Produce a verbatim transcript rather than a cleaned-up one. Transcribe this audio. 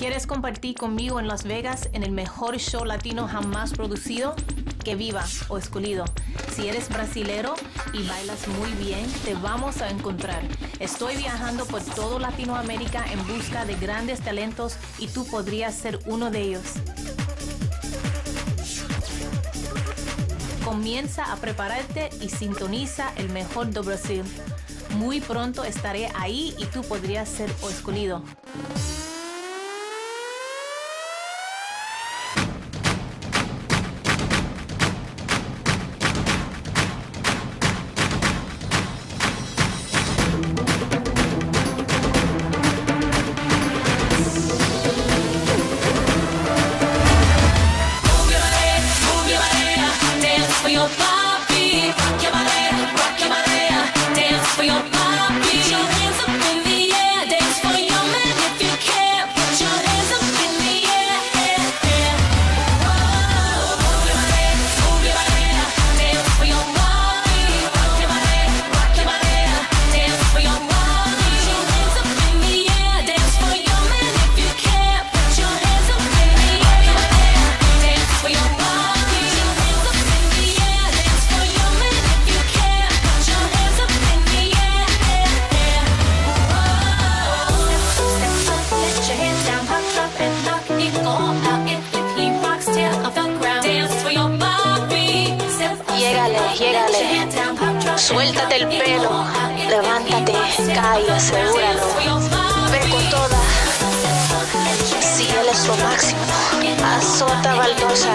¿Quieres compartir conmigo en Las Vegas en el mejor show latino jamás producido? Que viva o escondido. Si eres brasilero y bailas muy bien, te vamos a encontrar. Estoy viajando por toda Latinoamérica en busca de grandes talentos y tú podrías ser uno de ellos. Comienza a prepararte y sintoniza el mejor de Brasil. Muy pronto estaré ahí y tú podrías ser o escondido. Suéltate el pelo, levántate, cae, asegúralo. Ven con toda, si él es lo máximo, azota baldosa.